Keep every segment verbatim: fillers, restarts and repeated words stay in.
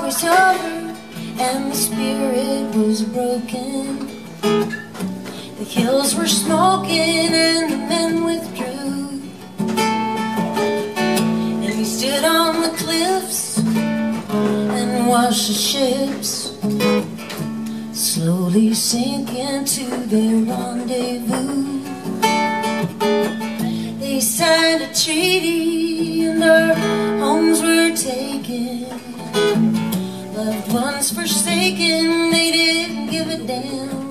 was over and the spirit was broken. The hills were smoking and the men withdrew, and we stood on the cliffs and watched the ships slowly sink into their rendezvous. They signed a treaty and our homes were taken, loved ones forsaken, they didn't give a damn.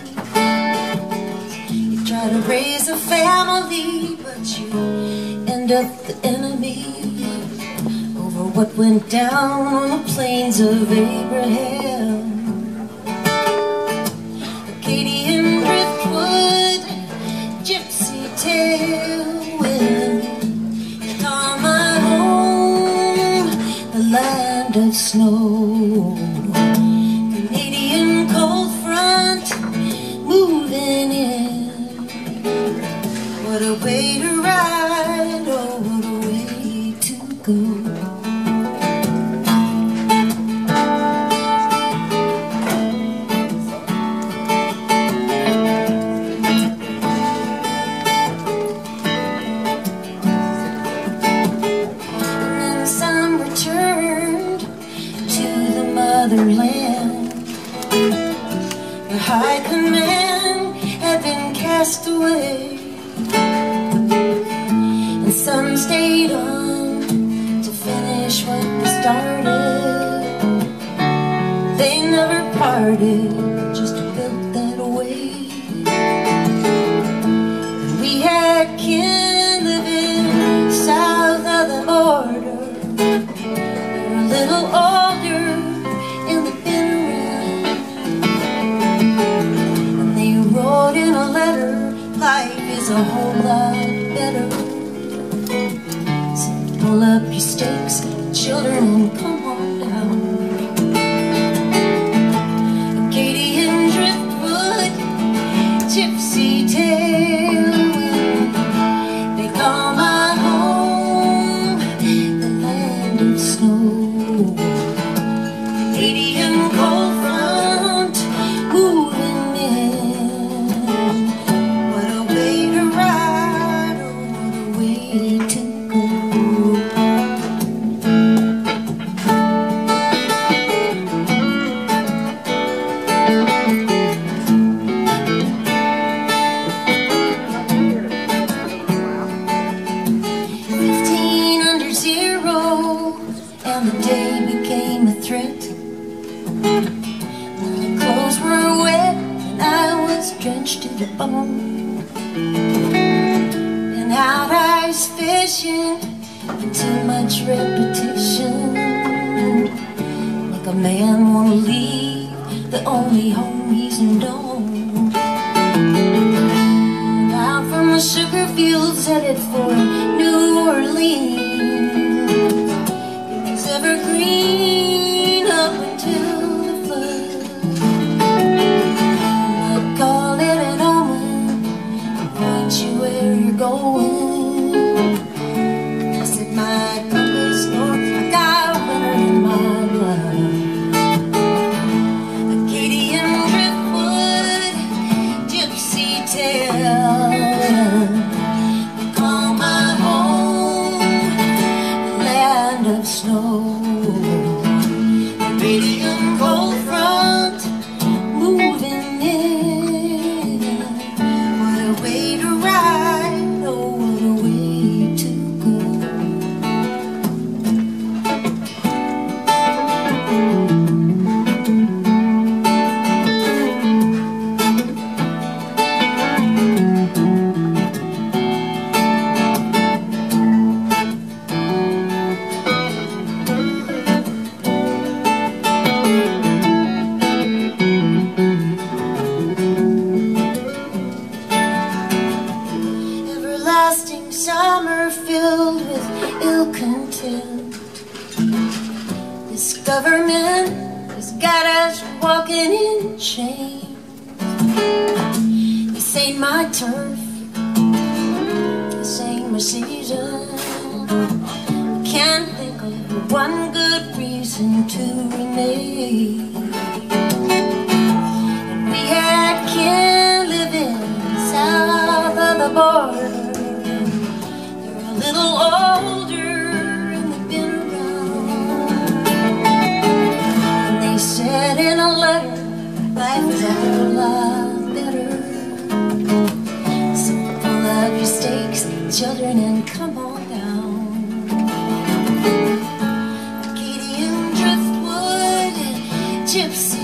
You try to raise a family, but you end up the enemy over what went down on the plains of Abraham. Acadian Driftwood, gypsy tailwind, you call my home the land of snow. Canadian cold front moving in, what a way to ride, oh what a way to go. Motherland, the high command had been cast away, and some stayed on to finish what they started. They never parted, just built that way. And we had kin living south of the border. They were a little older, in a letter, life is a whole lot better. So pull up your stakes, children, and come on down. Acadian Driftwood, gypsy tailwind, they call my home the land of snow. Canadian cold front moving in, and the day became a threat. My clothes were wet and I was drenched to the bone, and out ice fishing with too much repetition, like a man wanna leave the only home he's known. Out from the sugar fields headed for New Orleans, evergreen up until the flood. I call it an omen, point you where you're going. I set my compass north, I got winter in my blood. Acadian Driftwood, gypsy tailwind, I call my home the land of snow. Canadian cold front moving in, what a way to ride, oh what a way to go. Summer filled with ill content. This government has got us walking in chains. This ain't my turf, this ain't my season. I can't think of one good reason dancing to Renee. And we had kin living south of the border. They were a little older and they'd been around. And they said in a letter, life is a whole lot better. So pull up your stakes, children, and come on down. Acadian Driftwood, gypsy